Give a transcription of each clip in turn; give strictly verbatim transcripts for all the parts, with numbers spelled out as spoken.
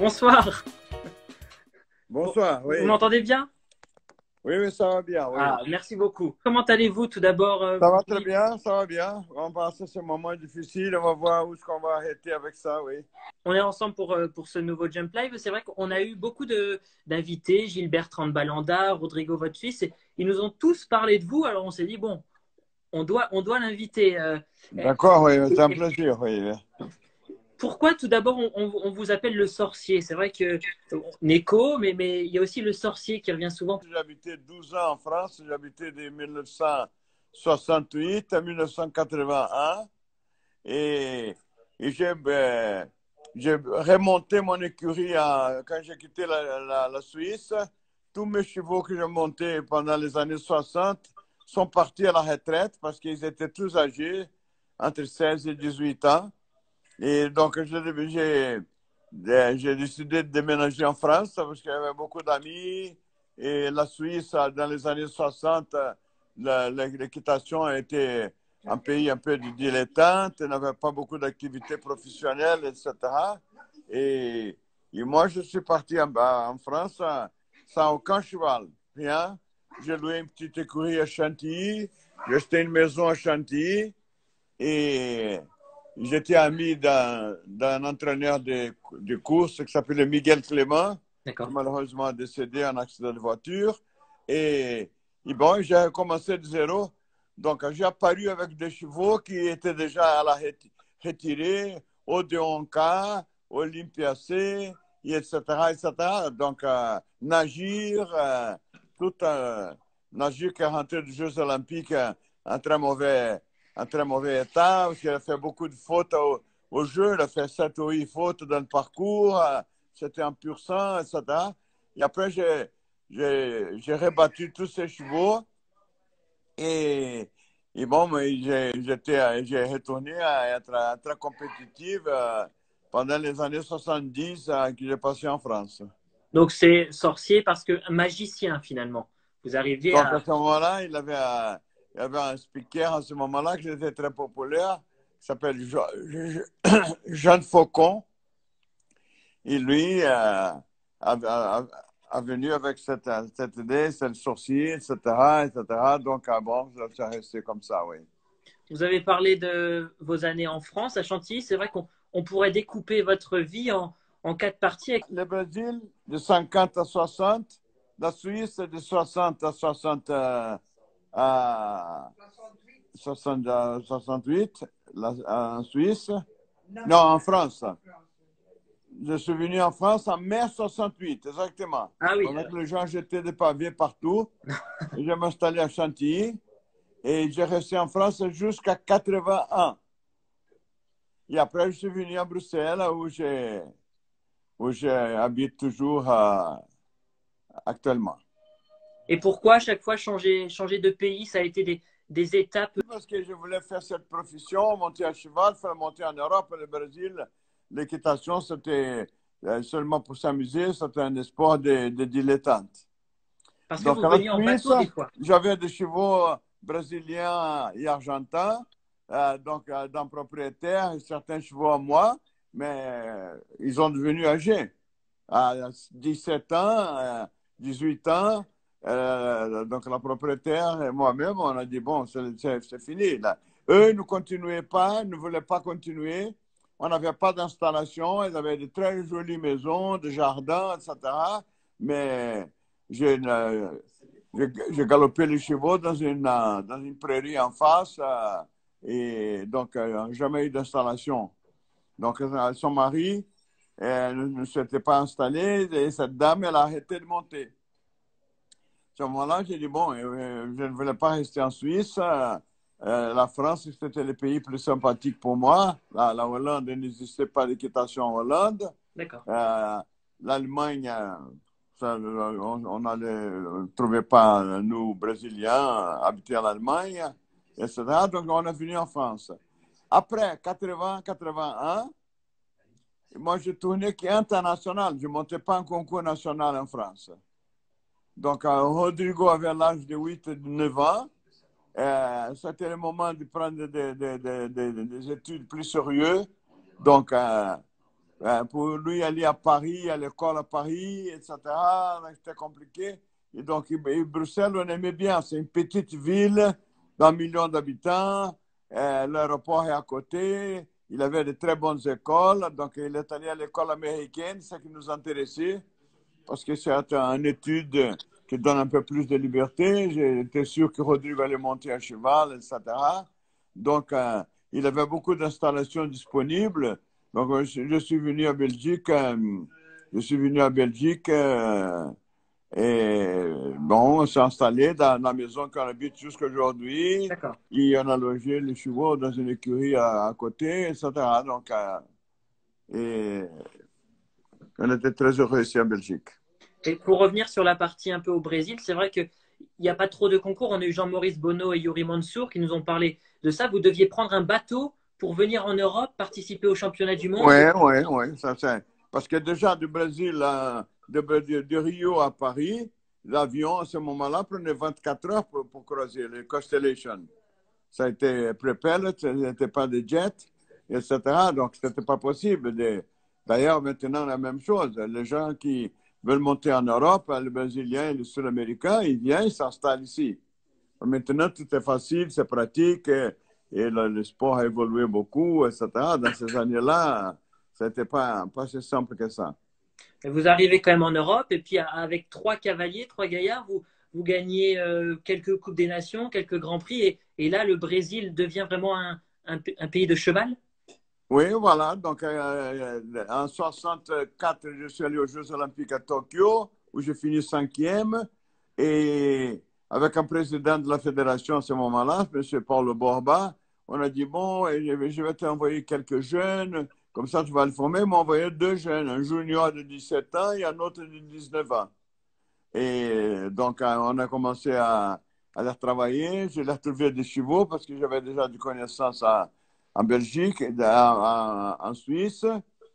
Bonsoir. Bonsoir, oui. Vous m'entendez bien? Oui, oui, ça va bien, oui. Ah, merci beaucoup. Comment allez-vous tout d'abord? euh, Ça va très bien, ça va bien. On va passer ce moment difficile, on va voir où est-ce qu'on va arrêter avec ça, oui. On est ensemble pour, euh, pour ce nouveau Jump Live. C'est vrai qu'on a eu beaucoup de, d'invités, Gilbert Balanda, Rodrigo Votre Suisse, et ils nous ont tous parlé de vous. Alors on s'est dit, bon, on doit, on doit l'inviter. euh, D'accord, oui, c'est un et- plaisir, oui. Pourquoi tout d'abord on, on- on vous appelle le sorcier? C'est vrai que euh, Neko, mais, mais il y a aussi le sorcier qui revient souvent. J'ai habité douze ans en France, j'ai habité de mille neuf cent soixante-huit à mille neuf cent quatre-vingt-un et, et j'ai ben, j'ai remonté mon écurie à- quand j'ai quitté la, la, la Suisse. Tous mes chevaux que j'ai montés pendant les années soixante sont partis à la retraite parce qu'ils étaient tous âgés, entre seize et dix-huit ans. Et donc, j'ai j'ai- j'ai décidé de déménager en France parce qu'il y avait beaucoup d'amis. Et la Suisse, dans les années soixante, la- la- l'équitation était un pays un peu dilettante, il n'avait pas beaucoup d'activités professionnelles, et cetera. Et, et moi, je suis parti en, en France sans aucun cheval, rien. J'ai loué une petite écurie à Chantilly, j'ai acheté une maison à Chantilly et j'étais ami d'un d'un entraîneur de, de course qui s'appelait Miguel Clément, qui est D'accord. malheureusement décédé en accident de voiture. Et, et bon, j'ai commencé de zéro. Donc, j'ai apparu avec des chevaux qui étaient déjà à la retirée, Odéon K, Olympia C, et cetera, et cetera. Donc, euh, Nagir, euh, tout un Nagir qui est rentré des Jeux Olympiques euh, en très mauvais en très mauvais état, parce qu'il a fait beaucoup de fautes au, au jeu. Il a fait sept ou huit fautes dans le parcours. C'était un pur sang, et cetera. Et après, j'ai, j'ai, j'ai rebattu tous ces chevaux. Et, et bon, j'ai, j'étais, j'ai retourné à être très compétitive euh, pendant les années soixante-dix euh, que j'ai passé en France. Donc c'est sorcier parce que magicien finalement. Vous arriviez Donc, à à. ce moment-là, il avait, un, il avait un speaker à ce moment-là qui était très populaire, qui s'appelle Jean Faucon. Et lui euh, a, a, a, venu avec cette, cette idée, c'est le sorcier, et cetera, et cetera. Donc, ah bon, ça resté comme ça, oui. Vous avez parlé de vos années en France, à Chantilly. C'est vrai qu'on on pourrait découper votre vie en, en quatre parties. Le Brésil, de cinquante à soixante. La Suisse, de soixante à soixante, euh, à soixante, à soixante-huit. La, en Suisse. Non, en France. Je suis venu en France en mai soixante-huit, exactement. Ah oui. Pendant que les gens jetaient des pavés partout. Et je m'installais à Chantilly. Et j'ai resté en France jusqu'à quatre-vingt-un. Et après, je suis venu à Bruxelles, où j'ai où j'habite toujours euh, actuellement. Et pourquoi à chaque fois changer, changer de pays? Ça a été des, des étapes. Parce que je voulais faire cette profession, monter à cheval, faire monter en Europe, le Brésil. L'équitation, c'était seulement pour s'amuser, c'était un sport de, de dilettante. Parce que Donc, vous à la veniez en Suisse, bateau des fois. j'avais des chevaux brésiliens et argentins, euh, donc euh, d'un propriétaire, certains chevaux à moi, mais euh, ils sont devenus âgés. À dix-sept ans, euh, dix-huit ans, euh, donc la propriétaire et moi-même, on a dit, bon, c'est fini. Là. Eux ne continuaient pas, ne voulaient pas continuer. On n'avait pas d'installation, ils avaient de très jolies maisons, des jardins, et cetera. Mais j'ai galopé les chevaux dans une, dans une prairie en face euh, et donc euh, jamais eu d'installation. Donc son mari elle ne s'était pas installée et cette dame, elle a arrêté de monter. À ce moment-là, j'ai dit, bon, euh, je ne voulais pas rester en Suisse. Euh, la France, c'était le pays plus sympathique pour moi. La, la Hollande, il n'existait pas d'équitation en Hollande. D'accord. Euh, L'Allemagne, ça, on ne trouvait pas, nous, Brésiliens, habiter en Allemagne, et cetera. Donc, on est venu en France. Après quatre-vingts quatre-vingt-un, moi, je tournais qu'international. Je ne montais pas un concours national en France. Donc, euh, Rodrigo avait l'âge de huit neuf ans. Euh, C'était le moment de prendre des, des, des, des, des études plus sérieuses. Donc, euh, Euh, pour lui aller à Paris, à l'école à Paris, et cetera, c'était compliqué. Et donc, et Bruxelles, on aimait bien. C'est une petite ville d'un million d'habitants. Euh, L'aéroport est à côté. Il avait de très bonnes écoles. Donc, il est allé à l'école américaine, ce qui nous intéressait, parce que c'est une étude qui donne un peu plus de liberté. J'étais sûr que Rodrigo allait monter à cheval, et cetera. Donc, euh, il avait beaucoup d'installations disponibles. Donc, je suis venu à Belgique. Euh, je suis venu à Belgique euh, et bon, on s'est installé dans la maison qu'on habite jusqu'à aujourd'hui. D'accord. Et on a logé les chevaux dans une écurie à, à côté, et cetera. Donc, euh, et on était très heureux ici en Belgique. Et pour revenir sur la partie un peu au Brésil, c'est vrai qu'il n'y a pas trop de concours. On a eu Jean-Maurice Bonneau et Yuri Mansour qui nous ont parlé de ça. Vous deviez prendre un bateau pour venir en Europe, participer au championnat du Oui, monde. oui, oui, ça c'est. Parce que déjà du Brésil, à- de, de- de Rio à Paris, l'avion à ce moment-là prenait vingt-quatre heures pour, pour croiser les Constellation. Ça a été pré-pellet, ce n'était pas de jet, et cetera. Donc, ce n'était pas possible. de- D'ailleurs, maintenant, la même chose. Les gens qui veulent monter en Europe, les Brésiliens et les Sud-Américains, ils viennent, ils s'installent ici. Maintenant, tout est facile, c'est pratique, et, et le, le sport a évolué beaucoup, et cetera. Dans ces années-là, ce n'était pas, pas si simple que ça. Et vous arrivez quand même en Europe et puis avec trois cavaliers, trois gaillards, vous, vous gagnez euh, quelques Coupes des Nations, quelques Grands Prix. Et, et là, le Brésil devient vraiment un, un, un pays de cheval. Oui, voilà. Donc, euh, en soixante-quatre, je suis allé aux Jeux Olympiques à Tokyo, où j'ai fini cinquième. Et avec un président de la fédération à ce moment-là, M. Paulo Borba, on a dit, bon, je vais t'envoyer quelques jeunes, comme ça tu vas le former. Il m'a envoyé deux jeunes, un junior de dix-sept ans et un autre de dix-neuf ans. Et donc, on a commencé à, à les travailler. Je leur trouvé des chevaux parce que j'avais déjà des connaissances à, en Belgique, en, en Suisse.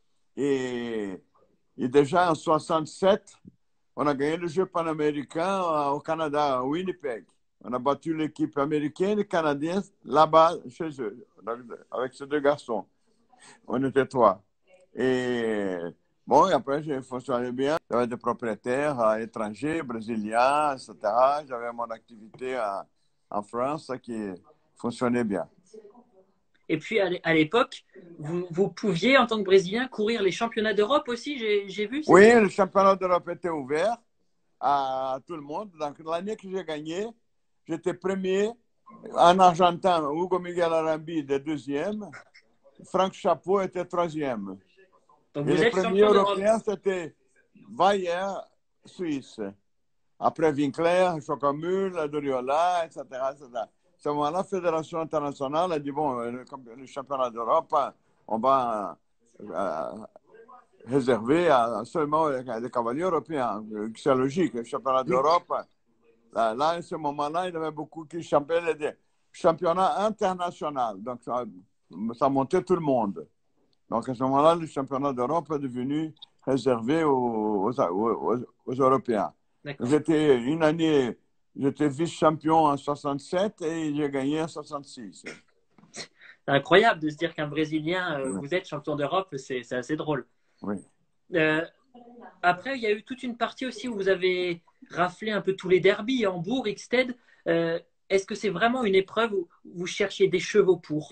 Et, et déjà en soixante-sept, on a gagné le jeu panaméricain au Canada, à Winnipeg. On a battu l'équipe américaine et canadienne là-bas, chez eux, avec ces deux garçons. On était trois. Et bon, et après, j'ai fonctionné bien. J'avais des propriétaires euh, étrangers, brésiliens, et cetera. J'avais mon activité à, en France qui fonctionnait bien. Et puis à l'époque, vous, vous pouviez, en tant que Brésilien, courir les championnats d'Europe aussi, j'ai vu. Oui, le championnat d'Europe était ouvert à tout le monde. Donc, l'année que j'ai gagné, j'étais premier. En Argentin, Hugo Miguel Arambi était deuxième. Franck Chapeau était troisième. Donc Et vous les êtes premiers champion d'Europe. Européens, c'était Weier, Suisse. Après Winkler, Chocomul, Doriola, et cetera, et cetera. À ce moment-là, la Fédération internationale a dit, bon, le, le championnat d'Europe, on va euh, réserver à, seulement les cavaliers européens. C'est logique, le championnat d'Europe, là, là, à ce moment-là, il y avait beaucoup qui championnaient des championnats internationaux. Donc, ça, ça montait tout le monde. Donc, à ce moment-là, le championnat d'Europe est devenu réservé aux, aux, aux, aux Européens. J'étais une année, j'étais vice-champion en soixante-sept et j'ai gagné en soixante-six. C'est incroyable de se dire qu'un Brésilien, euh, Oui. vous êtes champion d'Europe, c'est assez drôle. Oui. Euh, après, il y a eu toute une partie aussi où vous avez raflé un peu tous les derbies, Hambourg, Ixted. Euh, Est-ce que c'est vraiment une épreuve où vous cherchiez des chevaux pour?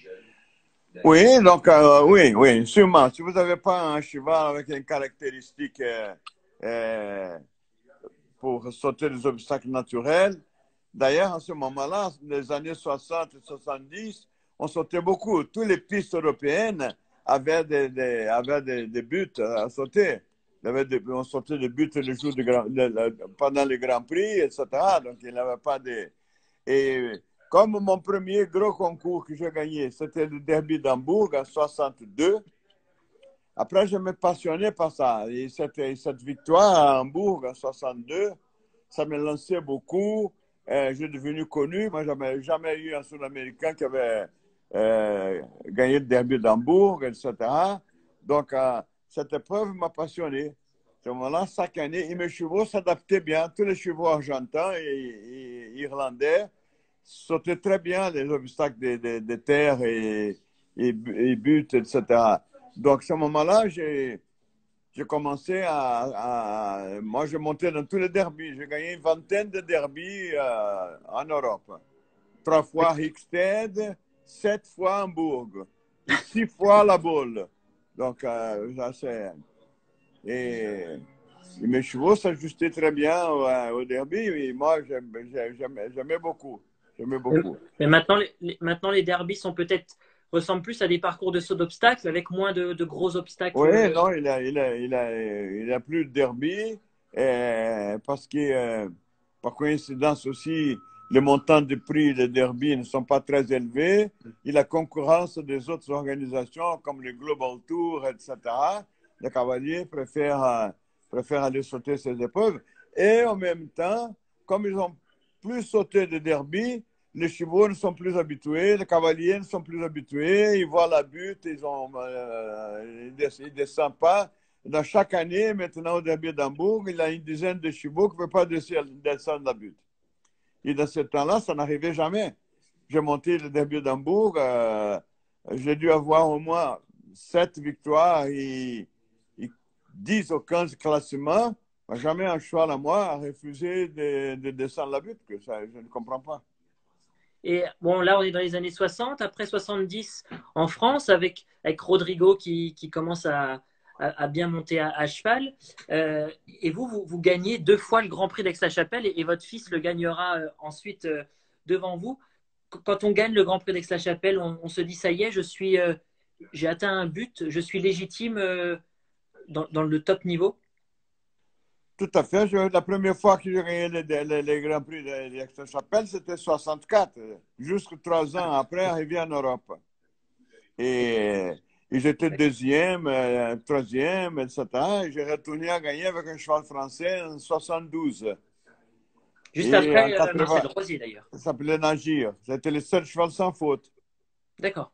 Oui, donc euh, oui, oui, sûrement. Si vous n'avez pas un cheval avec une caractéristique euh, euh, pour sauter les obstacles naturels, d'ailleurs, à ce moment-là, les années soixante et soixante-dix, on sautait beaucoup. Toutes les pistes européennes avaient des, des, avaient des, des buts à sauter. Des, on sautait des buts les jours de grand, de, de, pendant les Grands Prix, et cetera. Donc, il n'y avait pas de... Et comme mon premier gros concours que j'ai gagné, c'était le Derby d'Hambourg en soixante-deux, après, je me passionnais par ça. Et cette, cette victoire à Hambourg en soixante-deux, ça m'a lancé beaucoup. Euh, j'ai devenu connu. Moi, je n'avais jamais eu un Sud-Américain qui avait euh, gagné le Derby d'Hambourg, et cetera. Donc, euh, cette épreuve m'a passionné. À ce moment-là, chaque année, et mes chevaux s'adaptaient bien. Tous les chevaux argentins et, et irlandais sautaient très bien les obstacles de, de, de terre et, et, et buts, et cetera. Donc, à ce moment-là, j'ai j'ai commencé à, à, Moi, je montais dans tous les derbies. J'ai gagné une vingtaine de derbies euh, en Europe. Trois fois Hickstead, sept fois Hambourg et six fois la Baule. Donc, euh, ça, c'est... Et, et mes chevaux s'ajustaient très bien au, au derby. Et moi, j'aimais beaucoup. J'aimais beaucoup. Mais maintenant, les, maintenant, les derbies sont peut-être ressemblent plus à des parcours de saut d'obstacles avec moins de, de gros obstacles. Oui, non, il a, il a, il a, il a plus de derby euh, parce que, euh, par coïncidence aussi, les montants de prix des derby ne sont pas très élevés. Et la concurrence des autres organisations comme le Global Tour, et cetera, les cavaliers préfèrent, euh, préfèrent aller sauter ces épreuves. Et en même temps, comme ils ont plus sauté de derby, les chevaux ne sont plus habitués, les cavaliers ne sont plus habitués, ils voient la butte, ils ont, euh, ils descendent pas. Dans chaque année, maintenant au derby d'Hambourg, il a une dizaine de chevaux qui ne peuvent pas descendre la butte. Et dans ce temps-là, ça n'arrivait jamais. J'ai monté le derby d'Hambourg, euh, j'ai dû avoir au moins sept victoires et, et dix ou quinze classements. Jamais un cheval à moi a refusé de, de descendre la butte, que ça, je ne comprends pas. Et bon, là, on est dans les années soixante, après soixante-dix en France, avec, avec Rodrigo qui, qui commence à, à, à bien monter à, à cheval. Euh, et vous, vous, vous gagnez deux fois le Grand Prix d'Aix-la-Chapelle et, et votre fils le gagnera euh, ensuite euh, devant vous. Quand on gagne le Grand Prix d'Aix-la-Chapelle, on, on se dit, ça y est, je suis, euh, j'ai atteint un but, je suis légitime euh, dans, dans le top niveau. Tout à fait. Je, la première fois que j'ai gagné les, les, les Grands Prix d'Aix-la-Chapelle, c'était soixante-quatre, jusque trois ans après, arrivé en Europe. Et, et j'étais deuxième, euh, troisième, et cetera. Et j'ai retourné à gagner avec un cheval français en soixante-douze. Juste Et en après euh, quatre-vingts, Marcel Rosier, d'ailleurs. ça s'appelait Nagir. C'était le seul cheval sans faute. D'accord.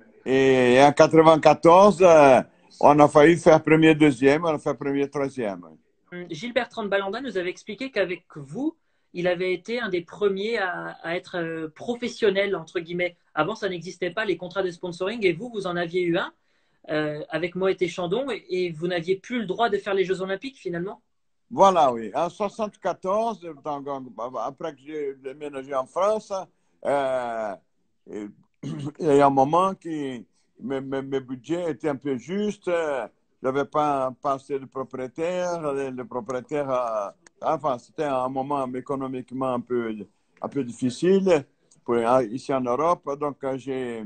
Et en quatre-vingt-quatorze, euh, on a failli faire premier, deuxième, on a fait premier, troisième. Gilles-Bertrand de Balanda nous avait expliqué qu'avec vous, il avait été un des premiers à, à être euh, professionnel, entre guillemets. Avant, ça n'existait pas, les contrats de sponsoring, et vous, vous en aviez eu un euh, avec Moët et Chandon, et, et vous n'aviez plus le droit de faire les Jeux Olympiques, finalement. Voilà, oui. En soixante-quatorze, après que j'ai déménagé en France, euh, il y a un moment qui mes, mes, mes budgets étaient un peu justes. Je n'avais pas, pas assez de propriétaires. Le, le propriétaire, a, enfin, c'était un moment économiquement un peu, un peu difficile pour, ici en Europe. Donc, j'ai.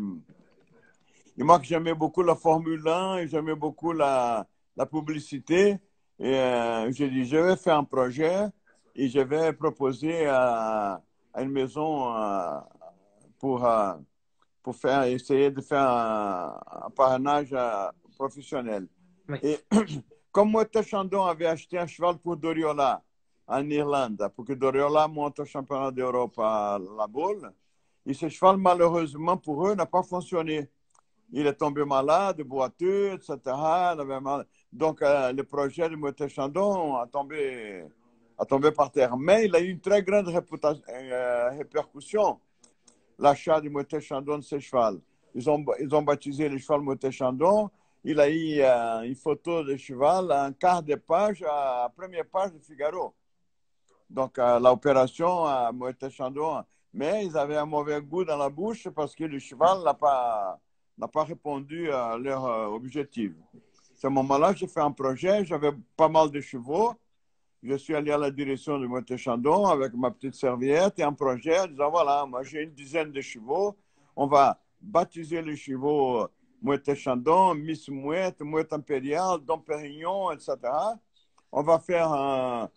Et moi, j'aimais beaucoup la Formule un et j'aimais beaucoup la, la publicité. Et euh, j'ai dit, je vais faire un projet et je vais proposer à, à une maison euh, pour, euh, pour faire, essayer de faire un, un parrainage euh, professionnel. Oui. Et comme Moët Chandon avait acheté un cheval pour Doriola en Irlande, pour que Doriola monte au championnat d'Europe à la Baule, et ce cheval, malheureusement pour eux, n'a pas fonctionné. Il est tombé malade, boiteux, et cetera. Il avait mal. Donc, euh, le projet de Moët Chandon a tombé, a tombé par terre. Mais il a eu une très grande euh, répercussion, l'achat de Moët Chandon de ce cheval. Ils ont, ils ont baptisé le cheval Moët Chandon. Il a eu euh, une photo de cheval, un quart de page, à la première page de Figaro. Donc, euh, l'opération à Moët Chandon. Mais ils avaient un mauvais goût dans la bouche parce que le cheval n'a pas n'a pas répondu à leur euh, objectif. À ce moment-là, j'ai fait un projet, j'avais pas mal de chevaux. Je suis allé à la direction de Moët Chandon avec ma petite serviette et un projet en disant, voilà, moi j'ai une dizaine de chevaux, on va baptiser les chevaux Moët Chandon, Miss Mouette, Mouette Impériale, Dom Pérignon, et cetera. On va faire un,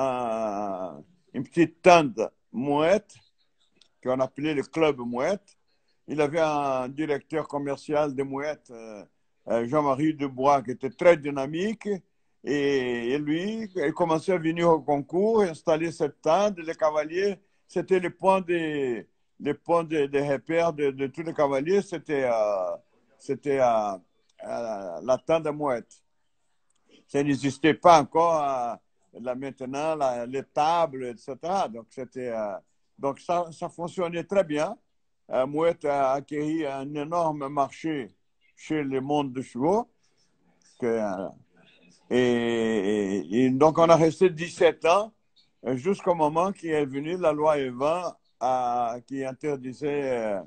un, une petite tente Mouette, qu'on appelait le club Mouette. Il avait un directeur commercial de Mouette, Jean-Marie Dubois, qui était très dynamique. Et, et lui, il commençait à venir au concours, installer cette tente. Les cavaliers, c'était le point de, le point de, de repère de, de tous les cavaliers, c'était euh, c'était euh, euh, la tente de Mouette. Ça n'existait pas encore euh, là, maintenant, la, les tables, et cetera. Donc, c'était, euh, donc ça, ça fonctionnait très bien. Euh, Mouette a acquis un énorme marché chez les mondes de chevaux. que, euh, et, et donc, on a resté dix-sept ans jusqu'au moment qui est venu la loi Evin à, qui interdisait euh,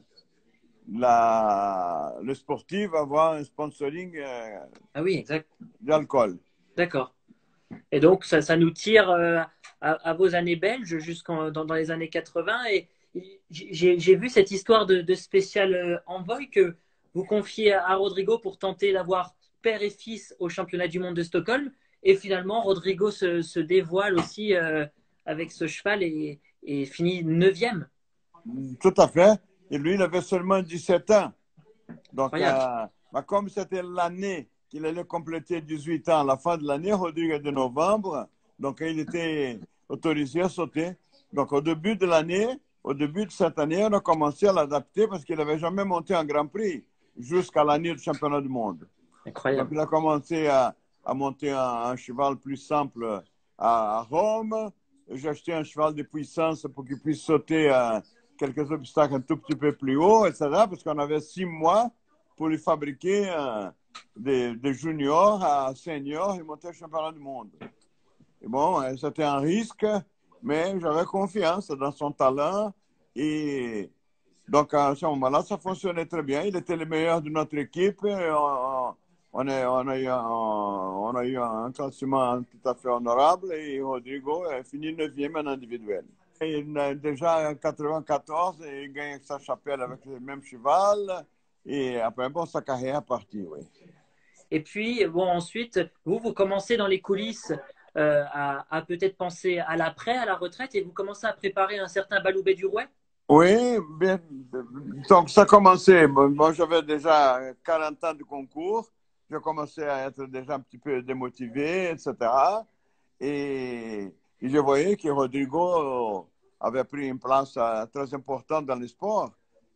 la, le sportif avoir un sponsoring euh, Ah oui, exact. d'alcool. D'accord. Et donc, ça, ça nous tire euh, à, à vos années belges jusqu'en dans, dans les années quatre-vingts. Et j'ai j'ai vu cette histoire de, de spécial euh, envoy que vous confiez à, à Rodrigo pour tenter d'avoir père et fils au championnat du monde de Stockholm. Et finalement, Rodrigo se, se dévoile aussi euh, avec ce cheval et, et finit neuvième. Tout à fait. Et lui, il avait seulement dix-sept ans. Donc, Incroyable. euh, bah, comme c'était l'année qu'il allait compléter dix-huit ans, à la fin de l'année, Rodrigo est de novembre, donc il était autorisé à sauter. Donc, au début de l'année, au début de cette année, on a commencé à l'adapter parce qu'il n'avait jamais monté un Grand Prix jusqu'à l'année du championnat du monde. Donc, Incroyable. il a commencé à, à monter un, un, cheval plus simple à, à Rome. J'ai acheté un cheval de puissance pour qu'il puisse sauter à quelques obstacles un tout petit peu plus haut, et cetera, parce qu'on avait six mois pour lui fabriquer euh, des, des juniors à seniors et monter au championnat du monde. Et bon, c'était un risque, mais j'avais confiance dans son talent. Et donc, à ce moment-là, ça fonctionnait très bien. Il était le meilleur de notre équipe. Et on, on, a, on, a eu un, on a eu un classement tout à fait honorable. Et Rodrigo a fini neuvième en individuel. Il a déjà en quatre-vingt-quatorze, il gagne sa chapelle avec le même cheval. Et après, bon, sa carrière est partie, oui. Et puis, bon, ensuite, vous, vous commencez dans les coulisses euh, à, à peut-être penser à l'après, à la retraite, et vous commencez à préparer un certain Baloubet du Rouet. Oui, bien. Donc, ça a commencé. Moi, j'avais déjà quarante ans de concours. Je commençais à être déjà un petit peu démotivé, et cetera. Et, et je voyais que Rodrigo avait pris une place uh, très importante dans le sport.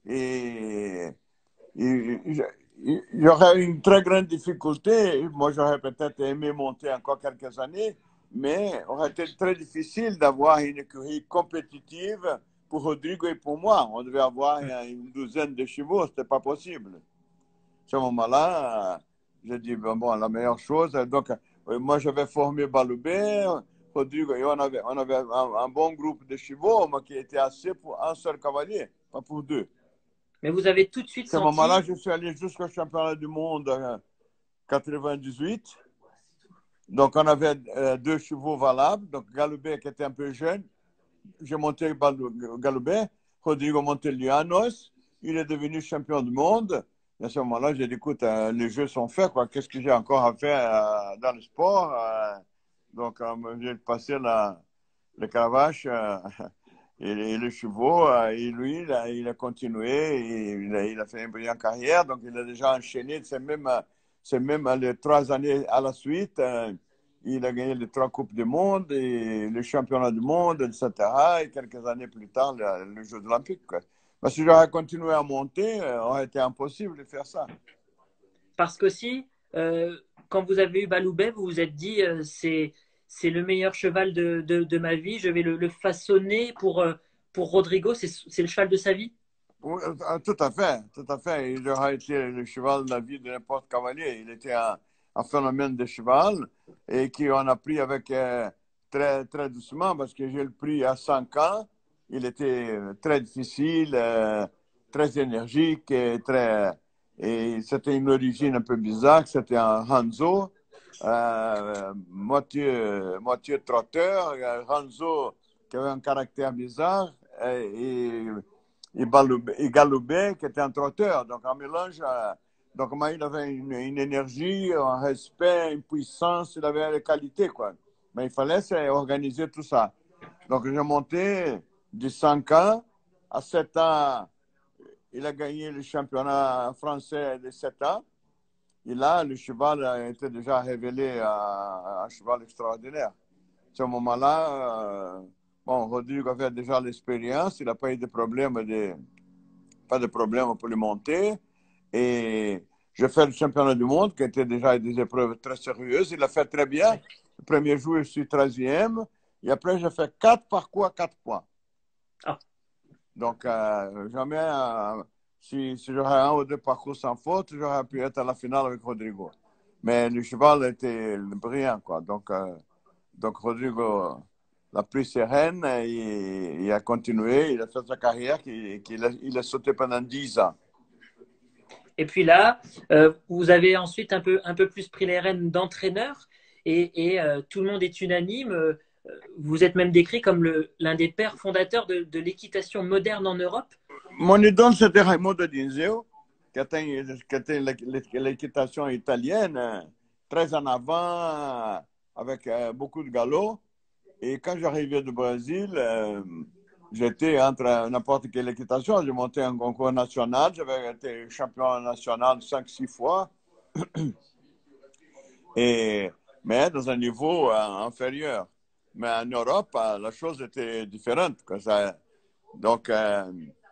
Et, et, et j'aurais une très grande difficulté. Moi, j'aurais peut-être aimé monter encore quelques années, mais aurait été très difficile d'avoir une écurie compétitive pour Rodrigo et pour moi. On devait avoir une douzaine de chevaux, ce n'était pas possible. À ce moment-là, j'ai dit, bon, bon, la meilleure chose, donc, moi, j'avais formé Baloubet, Rodrigo, et on avait, on avait un, un, bon groupe de chevaux, mais qui était assez pour un seul cavalier, pas pour deux. Mais vous avez tout de suite À ce moment-là, senti. je suis allé jusqu'au championnat du monde en quatre-vingt-dix-huit. Donc, on avait euh, deux chevaux valables. Donc, Galoubet, qui était un peu jeune, j'ai monté Galoubet. Rodrigo Montellianos, il est devenu champion du monde. Et à ce moment-là, j'ai dit, écoute, euh, les jeux sont faits, quoi. Qu'est-ce que j'ai encore à faire euh, dans le sport? Euh, donc, euh, j'ai passé la, le cravache euh, et, et les chevaux. Euh, et lui, il a, il a continué. Et il, a, il a fait une brillante carrière. Donc, il a déjà enchaîné. C'est même, c'est même les trois années à la suite. Euh, il a gagné les trois Coupes du Monde et le championnat du monde, et cetera. Et quelques années plus tard, le, le Jeux olympiques. Quoi. Mais si j'aurais continué à monter, euh, aurait été impossible de faire ça. Parce qu'aussi, euh, quand vous avez eu Baloubet, vous vous êtes dit, euh, c'est, c'est le meilleur cheval de, de, de ma vie, je vais le, le façonner pour, euh, pour Rodrigo, c'est, c'est le cheval de sa vie. Oui, tout à fait, tout à fait. Il aurait été le cheval de la vie de n'importe cavalier. Il était un, un phénomène de cheval et qu'on a pris avec euh, très, très doucement parce que j'ai le pris à cinq ans. Il était très difficile, euh, très énergique et très. Et c'était une origine un peu bizarre. C'était un Hanzo, euh, moitié, moitié trotteur. Hanzo qui avait un caractère bizarre et, et et Galoubet, qui était un trotteur. Donc, un mélange. Euh, donc, moi, il avait une, une, énergie, un respect, une puissance, il avait les qualités, quoi. Mais il fallait organiser tout ça. Donc, j'ai monté de cinq ans à sept ans. Il a gagné le championnat français de sept ans. Et là, le cheval a été déjà révélé à un cheval extraordinaire. À ce moment-là, euh, bon, Rodrigo avait déjà l'expérience, il n'a pas eu de problème de pas de problème pour le monter. Et je fais le championnat du monde, qui était déjà des épreuves très sérieuses. Il a fait très bien. Le premier jour, je suis treizième. Et après, j'ai fait quatre parcours à quatre points. Ah. Donc, euh, jamais, euh, si, si j'aurais un ou deux parcours sans faute, j'aurais pu être à la finale avec Rodrigo. Mais le cheval était brillant, quoi. Donc, euh, donc Rodrigo l'a pris ses rênes et il a continué. Il a fait sa carrière. Il, il, a, il a sauté pendant dix ans. Et puis là, euh, vous avez ensuite un peu, un peu plus pris les rênes d'entraîneur et, et euh, tout le monde est unanime. Euh, vous êtes même décrit comme l'un des pères fondateurs de, de l'équitation moderne en Europe. Mon idole, c'était Raimondo Dinzeo, qui était, qui était l'équitation italienne, très en avant, avec euh, beaucoup de galop. Et quand j'arrivais du Brésil, euh, j'étais entre n'importe quelle équitation. J'ai monté un concours national. J'avais été champion national cinq, six fois. Et, mais dans un niveau euh, inférieur. Mais en Europe, euh, la chose était différente. Quoi. Ça, donc, euh,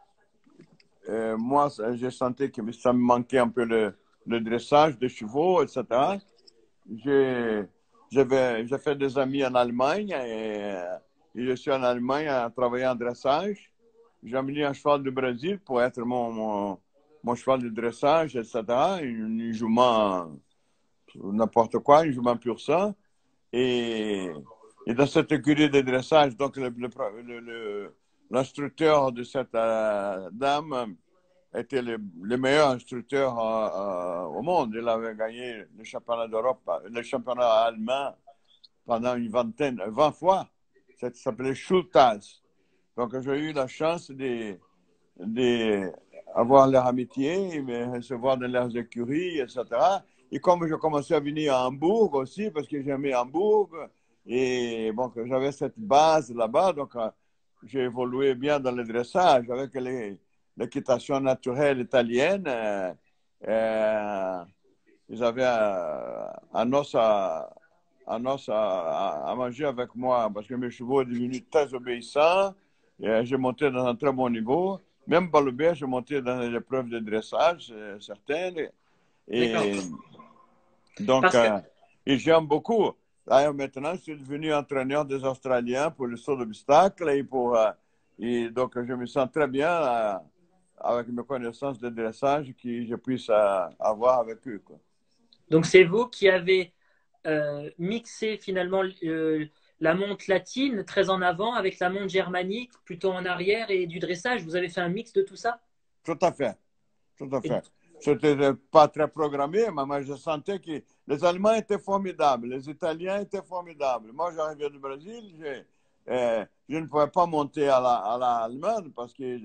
euh, moi, j'ai senti que ça me manquait un peu le, le dressage des chevaux, et cetera. J'ai j'ai fait des amis en Allemagne et, et je suis en Allemagne à travailler en dressage. J'ai amené un cheval du Brésil pour être mon, mon, mon cheval de dressage, et cetera. Un jument, n'importe quoi, un jument pur sang. Et, et dans cette écurie de dressage, donc l'instructeur le, le, le, de cette euh, dame était le, le meilleur instructeur euh, euh, au monde. Il avait gagné le championnat d'Europe, le championnat allemand pendant une vingtaine, vingt fois. Ça s'appelait Schultaz. Donc, j'ai eu la chance de, de avoir leur amitié, me recevoir dans leurs écuries, et cetera. Et comme je commençais à venir à Hambourg aussi, parce que j'aimais Hambourg, et bon, j'avais cette base là-bas, donc j'ai évolué bien dans le dressage avec les l'équitation naturelle italienne. Euh, euh, ils avaient un, un os, à, un os à, à, manger avec moi parce que mes chevaux sont devenus très obéissants. J'ai monté dans un très bon niveau. Même Balubert, j'ai monté dans les épreuves de dressage, certaines. Et donc, que... euh, et j'aime beaucoup. Là, maintenant, je suis devenu entraîneur des Australiens pour le saut d'obstacle et pour. Euh, et donc, je me sens très bien. Euh, avec mes connaissances de dressage que je puisse euh, avoir avec eux. Quoi. Donc, c'est vous qui avez euh, mixé finalement euh, la monte latine très en avant avec la monte germanique plutôt en arrière et du dressage. Vous avez fait un mix de tout ça? Tout à fait. Tout à fait. Ce n'était pas très programmé, mais je sentais que les Allemands étaient formidables, les Italiens étaient formidables. Moi, j'arrivais du Brésil, euh, je ne pouvais pas monter à la, à la allemande parce que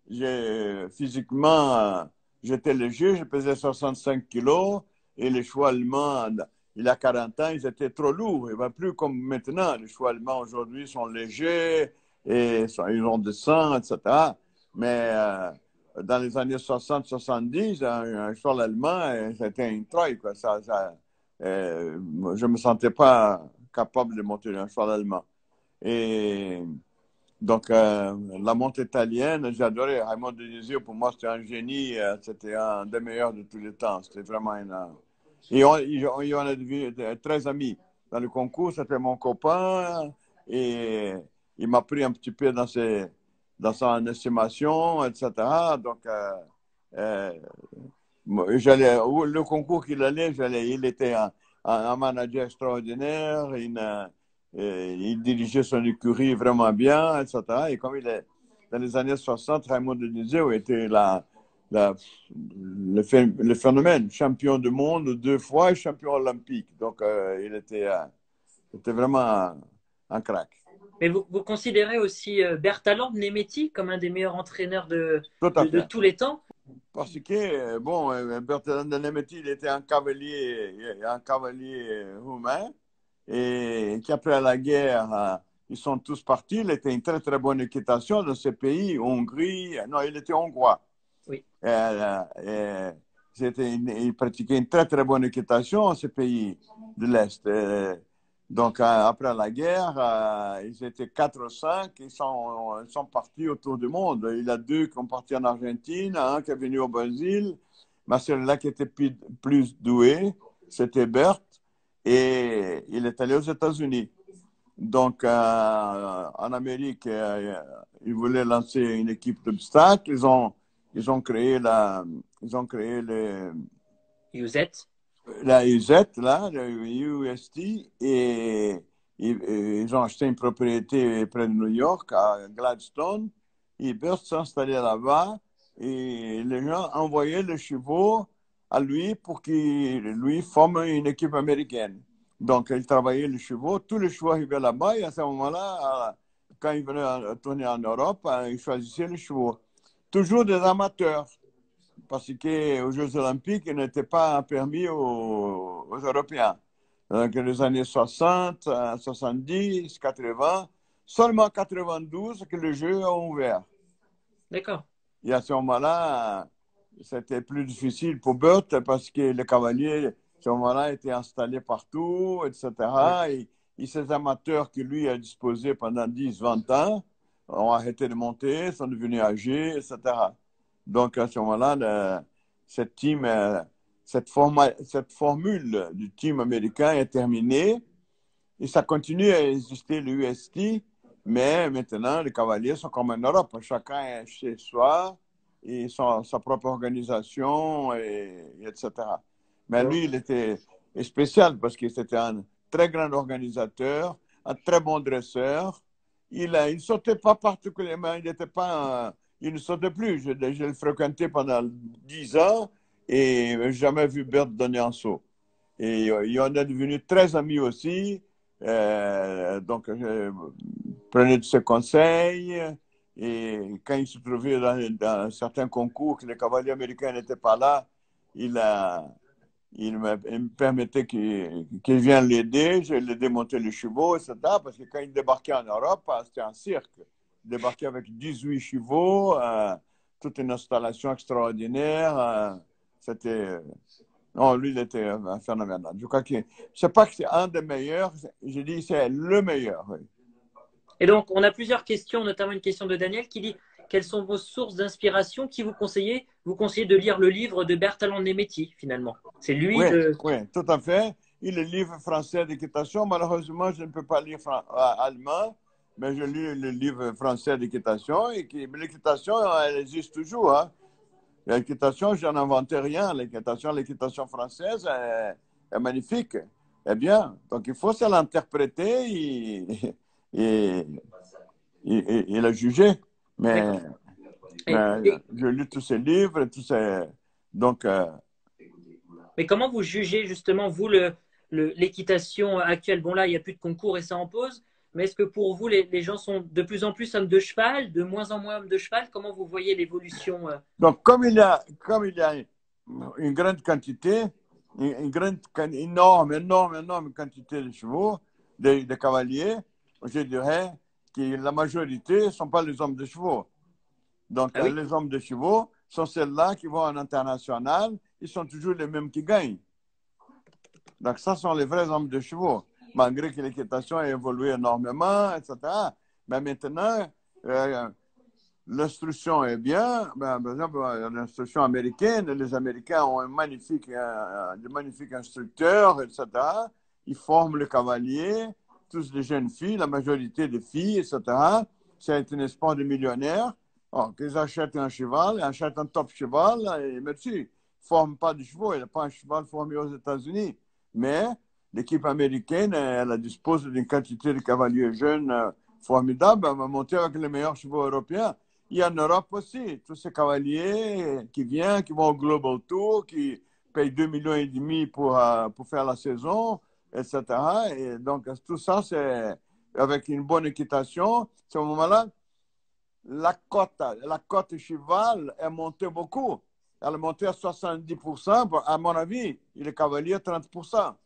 physiquement, j'étais léger, je pesais soixante-cinq kilos et les chevaux allemands, il y a quarante ans, ils étaient trop lourds. Ils ne vont plus comme maintenant. Les chevaux allemands aujourd'hui sont légers et sont, ils ont du sang, et cetera. Mais euh, dans les années soixante soixante-dix, un, un cheval allemand, c'était une troïe. Quoi. Ça, ça, euh, je ne me sentais pas capable de monter un cheval allemand. Et donc, euh, la monte italienne, j'adorais. Raymond Denizio, pour moi, c'était un génie. Euh, c'était un des meilleurs de tous les temps. C'était vraiment un... Et on, on, on est devenus très amis. Dans le concours, c'était mon copain. Et il m'a pris un petit peu dans, ses, dans son estimation, et cetera. Donc, euh, euh, j'allais, le concours qu'il allait, j'allais, il était un, un manager extraordinaire. Une, et il dirigeait son écurie vraiment bien, et cetera. Et comme il est dans les années soixante, Raymond Denizio était la, la, le, le phénomène, champion du monde deux fois et champion olympique. Donc, euh, il était, euh, était vraiment un, un crack. Mais vous, vous considérez aussi euh, Bertalan Nemeti comme un des meilleurs entraîneurs de, de, de tous les temps? Parce que, bon, Bertalan Nemeti, il était un cavalier, un cavalier roumain. Et qu'après la guerre, ils sont tous partis. Il était une très, très bonne équitation dans ce pays, Hongrie. Non, il était hongrois. Oui. Et, et, une, il pratiquait une très, très bonne équitation dans ce pays de l'Est. Et donc, après la guerre, ils étaient quatre ou cinq. Ils sont, ils sont partis autour du monde. Il y a deux qui sont partis en Argentine, un qui est venu au Brésil. Mais celui-là qui était plus, plus doué, c'était Bert. Et il est allé aux États-Unis. Donc, euh, en Amérique, euh, ils voulaient lancer une équipe d'obstacles. Ils ont, ils ont créé la, ils ont créé le. U Z. la U Z, là, le U S T, et ils, ils ont acheté une propriété près de New York, à Gladstone. Ils peuvent s'installer là-bas et les gens envoyaient les chevaux à lui pour qu'il lui forme une équipe américaine. Donc, il travaillait les chevaux, tous les chevaux arrivaient là-bas et à ce moment-là, quand il venait tourner en Europe, il choisissait les chevaux. Toujours des amateurs, parce qu'aux Jeux Olympiques, il n'était pas permis aux, aux Européens. Donc, les années soixante, soixante-dix, quatre-vingts, seulement quatre-vingt-douze que les Jeux ont ouvert. D'accord. Et à ce moment-là, c'était plus difficile pour Burt parce que les cavaliers, à ce moment-là, étaient installés partout, et cetera. Ouais. Et, et ces amateurs que lui a disposés pendant dix, vingt ans ont arrêté de monter, sont devenus âgés, et cetera. Donc, à ce moment-là, le, cette, team, cette, forma, cette formule du team américain est terminée et ça continue à exister, le U S T, mais maintenant, les cavaliers sont comme en Europe. Chacun est chez soi et son, sa propre organisation, et, et etc. Mais Bon. lui, il était spécial parce que c'était un très grand organisateur, un très bon dresseur. Il, il ne sautait pas particulièrement, il n'était pas... Un, il ne sautait plus. Je, je le fréquentais pendant dix ans et je n'ai jamais vu Bert donner un saut. Et euh, il en est devenu très ami aussi. Euh, donc, je prenais de ses conseils. Et quand il se trouvait dans, dans certains concours que les cavaliers américains n'étaient pas là, il, a, il, me, il me permettait qu'il qu'il vienne l'aider. Je l'aidais monter les chevaux, et cetera. Parce que quand il débarquait en Europe, c'était un cirque. Il débarquait avec dix-huit chevaux, euh, toute une installation extraordinaire. Euh, c'était... Non, lui, il était un phénoménal. Je crois que, je ne sais pas que c'est un des meilleurs, je dis c'est le meilleur. Oui. Et donc, on a plusieurs questions, notamment une question de Daniel qui dit quelles sont vos sources d'inspiration? Qui vous conseillez? Vous conseillez de lire le livre de Bertalan Nemeti, finalement. C'est lui Oui, le. oui, tout à fait. Il est livre français d'équitation. Malheureusement, je ne peux pas lire allemand, mais je lis le livre français d'équitation. Et l'équitation, elle existe toujours. Hein. L'équitation, je n'en inventais rien. L'équitation, l'équitation française est, est magnifique. Eh bien, donc il faut se l'interpréter et, et, et, et, la juger. Mais, Et, mais et, je lis tous ces livres, tous ces... Donc, euh, mais comment vous jugez justement, vous, le, le, l'équitation actuelle? Bon, là, il n'y a plus de concours et ça en pose. Mais est-ce que pour vous, les, les gens sont de plus en plus hommes de cheval, de moins en moins hommes de cheval? Comment vous voyez l'évolution? euh Donc, comme il y a, comme il y a une grande quantité, une grande, énorme, énorme, énorme quantité de chevaux, de, de cavaliers, je dirais que la majorité ne sont pas les hommes de chevaux. Donc, Ah oui? les hommes de chevaux sont ceux-là qui vont en international, ils sont toujours les mêmes qui gagnent. Donc, ça sont les vrais hommes de chevaux, malgré que l'équitation a évolué énormément, et cetera. Mais maintenant, euh, l'instruction est bien. Ben, par exemple, l'instruction américaine, les Américains ont un magnifique, un, de magnifiques instructeurs, et cetera. Ils forment les cavaliers, tous des jeunes filles, la majorité des filles, et cetera. C'est un sport de millionnaires. Oh, qu'ils achètent un cheval, ils achètent un top cheval, et merci. Ils ne forment pas de chevaux. Il n'y a pas un cheval formé aux États-Unis. Mais l'équipe américaine, elle dispose d'une quantité de cavaliers jeunes formidables. Elle va monter avec les meilleurs chevaux européens. Il y a en Europe aussi, tous ces cavaliers qui viennent, qui vont au Global Tour, qui payent deux millions et demi pour, uh, pour faire la saison, et cetera. Et donc, tout ça, c'est avec une bonne équitation. À ce moment-là, la cote, la cote cheval est montée beaucoup. Elle est montée à soixante-dix pour cent. À mon avis, il est cavalier trente pour cent.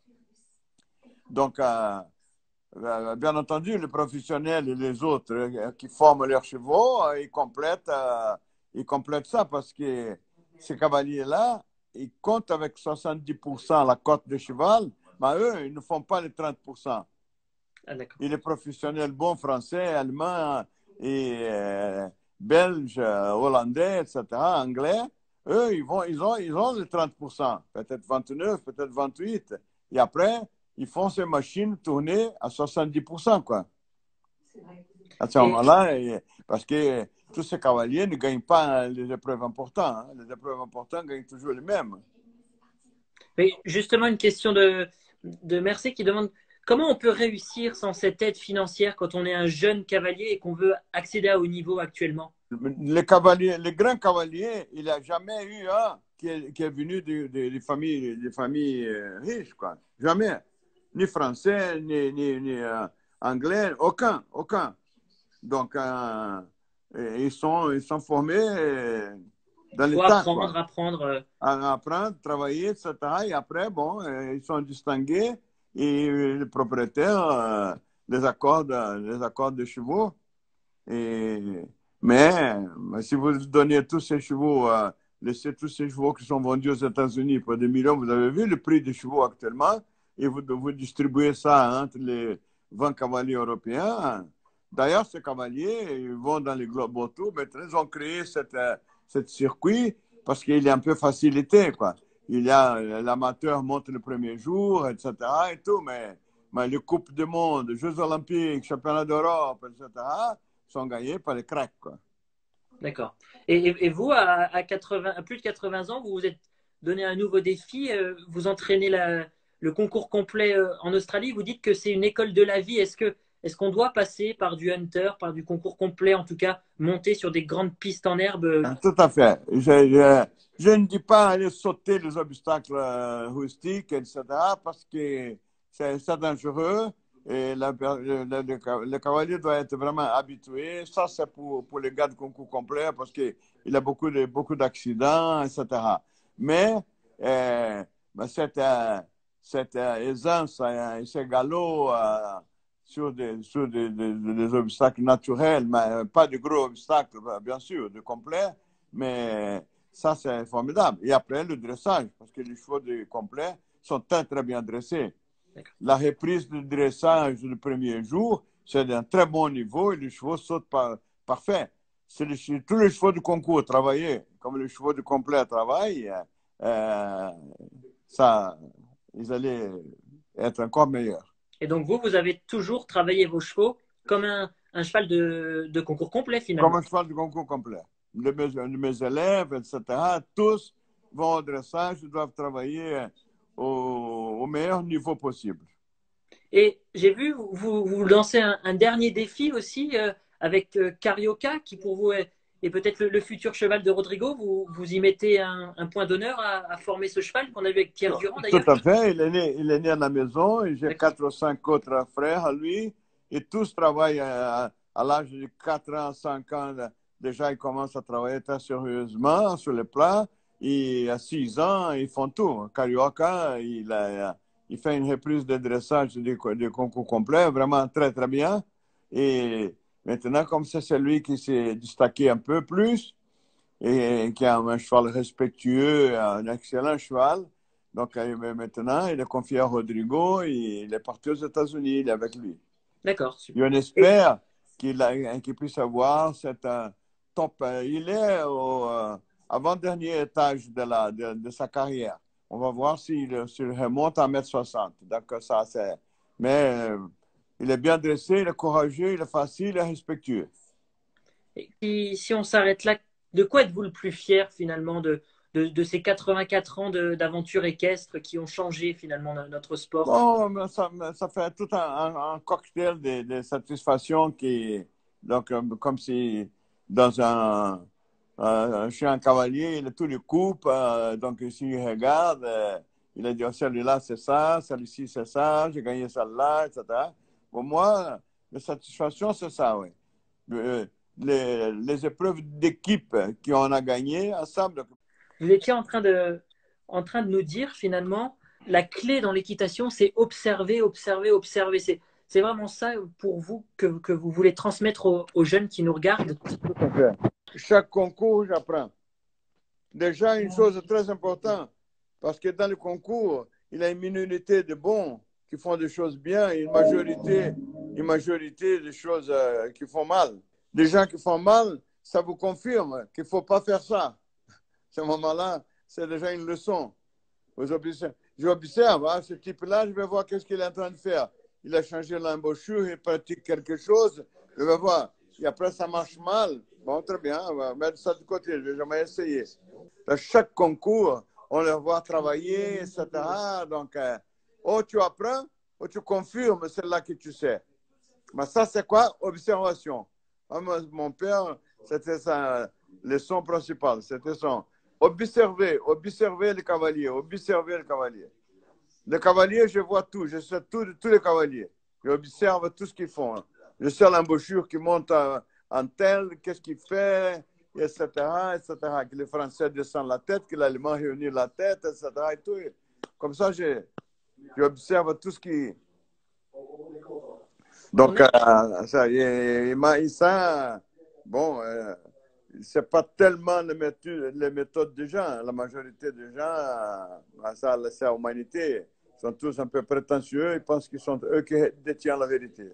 Donc, euh, bien entendu, les professionnels et les autres qui forment leurs chevaux, ils complètent, ils complètent ça parce que ces cavaliers-là, ils comptent avec soixante-dix pour cent la cote de cheval, mais eux, ils ne font pas les trente pour cent. Ah, et les professionnels bons français, allemands et euh, belges, hollandais, et cetera, anglais, eux, ils, vont, ils, ont, ils ont les trente pour cent, peut-être vingt-neuf, peut-être vingt-huit. Et après, ils font ces machines tourner à soixante-dix pour cent, quoi. À ce moment-là, parce que tous ces cavaliers ne gagnent pas les épreuves importantes. Hein. Les épreuves importantes gagnent toujours les mêmes. Mais justement, une question de, de Mercé qui demande comment on peut réussir sans cette aide financière quand on est un jeune cavalier et qu'on veut accéder à haut niveau actuellement? Les cavaliers, les grands cavaliers, il n'y a jamais eu un qui est, qui est venu des de, de familles, de familles euh, riches, quoi. Jamais. Ni français, ni, ni, ni euh, anglais, aucun, aucun. Donc, euh, ils, sont, ils sont formés euh, dans Il faut l'État, apprendre, quoi. apprendre. euh, À apprendre, travailler, et cetera. Et après, bon, euh, ils sont distingués et le propriétaire euh, les accorde, les accorde de chevaux. Et, mais si vous donnez tous ces chevaux, euh, laissez tous ces chevaux qui sont vendus aux États-Unis pour des millions, vous avez vu le prix des chevaux actuellement, et vous, vous distribuez ça entre les vingt cavaliers européens. D'ailleurs, ces cavaliers, ils vont dans les Globe Auto. Maintenant, ils ont créé cette, euh, ce circuit parce qu'il est un peu facilité, quoi. Il y a l'amateur monte le premier jour, et cetera. Et tout, mais, mais les Coupes du Monde, Jeux Olympiques, Championnats d'Europe, et cetera, sont gagnés par les cracks, quoi. D'accord. Et, et, et vous, à, à, quatre-vingts, à plus de quatre-vingts ans, vous vous êtes donné un nouveau défi. euh, vous entraînez la, le concours complet euh, en Australie. Vous dites que c'est une école de la vie. Est-ce que, est-ce qu'on doit passer par du hunter, par du concours complet, en tout cas, monter sur des grandes pistes en herbe? euh, Tout à fait. Je, je, je ne dis pas aller sauter les obstacles euh, rustiques, et cetera, parce que c'est c'est dangereux et la- le, le- le- le cavalier doit être vraiment habitué. Ça, c'est pour, pour les gars de concours complet parce qu'il a beaucoup de, beaucoup d'accidents, et cetera. Mais euh, ben, cette, euh, cette euh, aisance euh, et ce galop euh, sur des, sur des, des, des obstacles naturels, mais pas de gros obstacles, bien sûr, de complet, mais ça, c'est formidable. Et après, le dressage, parce que les chevaux de complet sont très, très bien dressés. La reprise du dressage du premier jour, c'est d'un très bon niveau et les chevaux sautent par, parfait. Si les, tous les chevaux du concours travaillaient comme les chevaux du complet travaillent, euh, ça, ils allaient être encore meilleurs. Et donc, vous, vous avez toujours travaillé vos chevaux comme un, un cheval de, de concours complet, Comme finalement. un cheval de concours complet. De mes, de mes élèves, et cetera, tous vont au dressage, ils doivent travailler au, au meilleur niveau possible. Et j'ai vu, vous, vous lancez un, un dernier défi aussi euh, avec euh, Carioca, qui pour vous est, est peut-être le, le futur cheval de Rodrigo. Vous, vous y mettez un, un point d'honneur à, à former ce cheval qu'on a vu avec Pierre Durand Tout d'ailleurs. à fait. Il est né, il est né à la maison et j'ai D'accord. quatre ou cinq autres frères à lui et tous travaillent à, à l'âge de quatre ans, cinq ans. Déjà, ils commencent à travailler très sérieusement sur les plats et à six ans, ils font tout. Carioca, il, a, il fait une reprise de dressage du, du concours complet, vraiment très, très bien. Et maintenant, comme c'est celui qui s'est destaqué un peu plus, et qui a un cheval respectueux, un excellent cheval. Donc maintenant, il est confié à Rodrigo et il est parti aux États-Unis, il est avec lui. D'accord, Et super. on Et espère qu'il qu'il puisse avoir cette euh, top. Il est au euh, avant-dernier étage de, la, de, de, sa carrière. On va voir s'il s'il remonte à un mètre soixante. Donc, ça, c'est. Mais euh, il est bien dressé, il est courageux, il est facile, il est respectueux. et si, si on s'arrête là, de quoi êtes-vous le plus fier finalement de, de, de ces quatre-vingt-quatre ans de- d'aventure équestre qui ont changé finalement no- notre sport? Bon, ça, ça fait tout un, un, un cocktail de, de satisfaction qui, donc, euh, comme si dans un, euh, chez un cavalier, il a tous les coupes, euh, donc s'il regarde, euh, il a dit, oh, celui-là c'est ça, celui-ci c'est ça, j'ai gagné celle-là, et cetera. Pour moi, la satisfaction c'est ça, oui. Euh, les, les épreuves d'équipe qu'on a gagnées ensemble. Vous étiez en train de, en train de nous dire finalement, la clé dans l'équitation, c'est observer, observer, observer. C'est, c'est vraiment ça pour vous que, que vous voulez transmettre aux, aux jeunes qui nous regardent? Chaque concours, j'apprends. Déjà, une chose très importante, parce que dans le concours, il y a une minorité de bons qui font des choses bien et une majorité, une majorité de choses euh, qui font mal. Des gens qui font mal, ça vous confirme qu'il ne faut pas faire ça. À ce moment-là, c'est déjà une leçon. J'observe hein, ce type-là, je vais voir qu'est-ce qu'il est en train de faire. Il a changé l'embouchure, il pratique quelque chose, je vais voir. Et après, ça marche mal. Bon, très bien, on va mettre ça de côté, je vais jamais essayer. Dans chaque concours, on les voit travailler, et cetera. Donc, euh, ou tu apprends, ou tu confirmes celle-là que tu sais. Mais ça, c'est quoi? Observation. Mon père, c'était sa leçon principale. C'était son observer, observer les cavaliers, observer les cavaliers. Les cavaliers, je vois tout, je sais tout de tous les cavaliers. J'observe tout ce qu'ils font. Je sais l'embouchure qui monte en tel, qu'est-ce qu'il fait, et cetera, et cetera. Que les Français descendent la tête, que l'Allemand réunit la tête, et cetera. Et tout. Comme ça, j'observe tout ce qui... Donc, euh, ça, et, et ça, bon, euh, c'est pas tellement les méthodes, les méthodes des gens. La majorité des gens, euh, ça, c'est la humanité, sont tous un peu prétentieux. Ils pensent qu'ils sont eux qui détiennent la vérité.